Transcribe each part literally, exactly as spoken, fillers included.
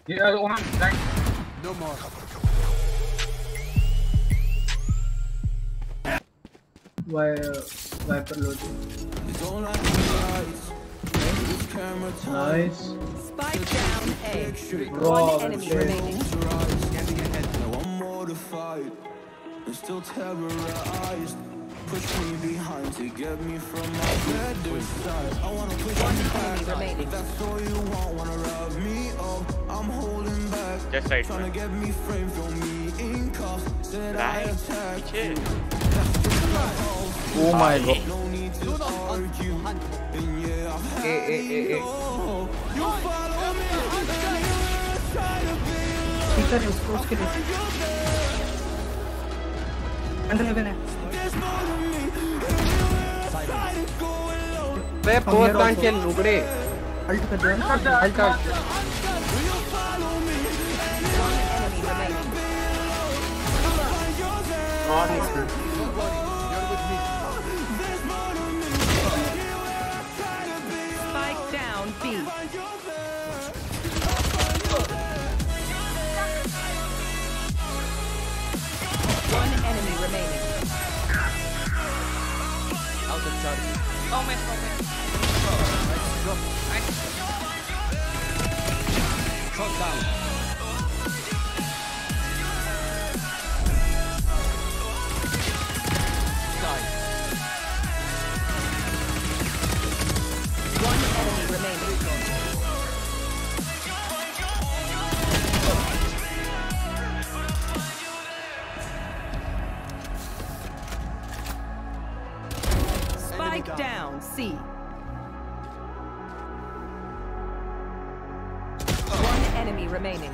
Yeah, one right. No more. Why, uh, Viper loading. Nice. Spike down A. Raw, One enemy okay. remaining. Now I'm mortified and still terrorized. Push me behind to get me from my better side. I wanna push One you enemy back. remaining. If that's all you want, wanna rub me up. I'm holding back. Just right, Trying to man. get me framed, throw me in cuffs. Said I Right. attacked Picture. you. That's just my fault. Oh my god. No need to argue. And yeah, I've had Eh, eh, eh, eh. it all. You follow me. Try to be Speaker है उसको उसके लिए. Under heaven है. Ray, four can't kill Nugre. Ult कर दिया. I'll charge. One enemy remaining. Spike down B. One enemy remaining. Out of charge. Oh man, oh man. Shot down. One enemy remaining. Spike down C. One enemy remaining.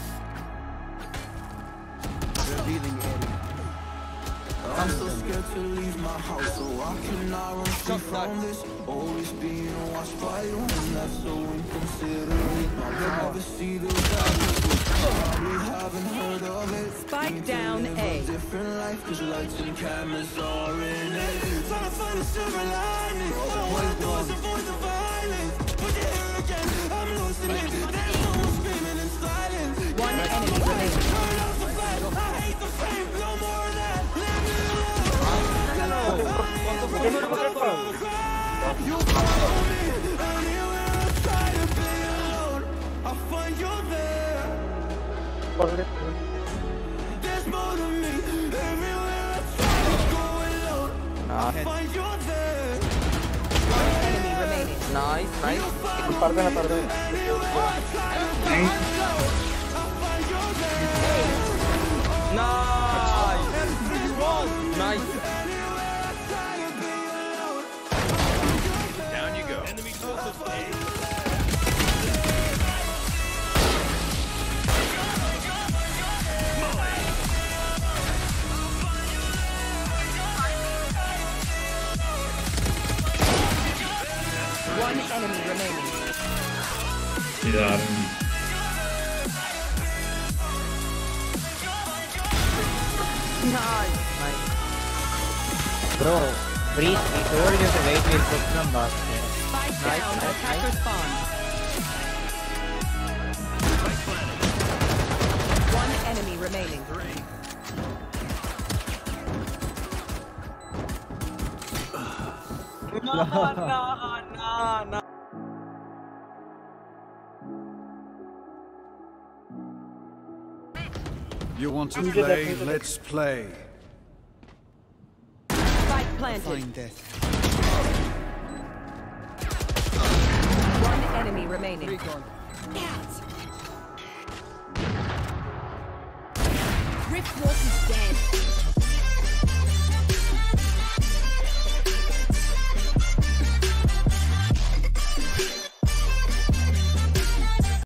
Revealing area. I'm so scared to leave my house, so I cannot run free from this. Always being watched by you, and that's so inconsiderate. My privacy, the value, probably haven't heard of it. Spike down A. Different life, cause lights and cameras are in it. Trying to find a silver lining. Avoid those, avoid the violence. But here again, I'm losing it. There's no more screaming in silence. One enemy remaining. Turn off the flash, I hate the flame, no more of that. You follow me anywhere I try to build. I find you there. There's more to me everywhere I try to go alone. I find you there. One enemy remaining. Nice, nice. Anywhere I try to go, I find you there. Nice. Nice. Anywhere I try to be alone. Down you go. Enemy closest A. One enemy remaining. Nice. Nice. Bro, breathe. We told you to wait. We'll put them back. Spike Nice, down. nice, Attacker nice. spawn. One enemy remaining. No, no, no, no. You want to play? Let's play. Spike planted. Find death. One enemy remaining. Three gone. Riftwalk is dead.